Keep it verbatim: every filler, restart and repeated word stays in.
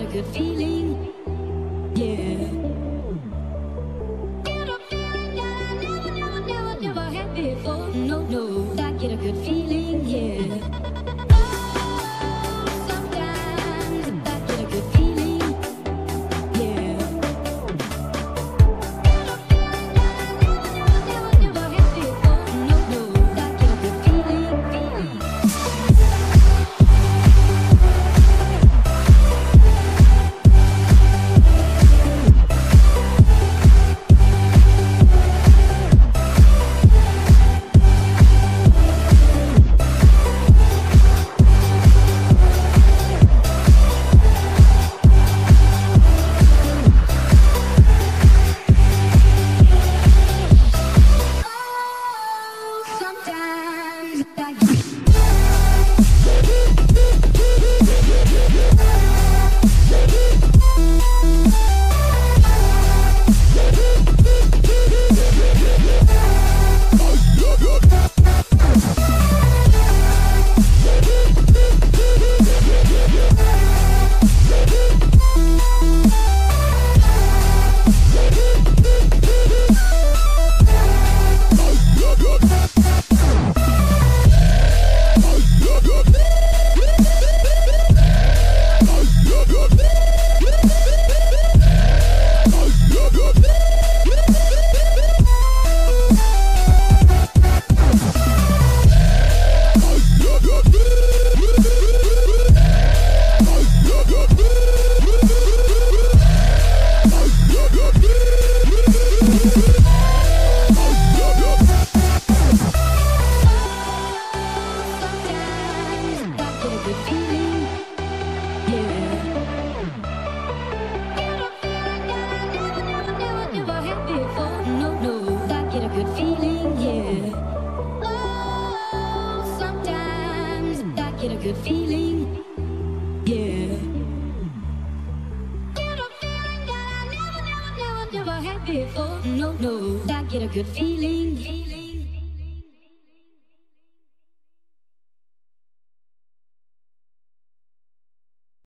a good feeling, yeah. Get a feeling that I never, never, never, never had before. No, no, I get a good feeling, yeah. Oh, sometimes I get a good feeling, yeah. Get a feeling that I never, never, never, never had before. No, no, I get a good feeling, feeling. Get a good feeling, yeah. Get a feeling that I never, never, never, never had before. No, no, I get a good feeling.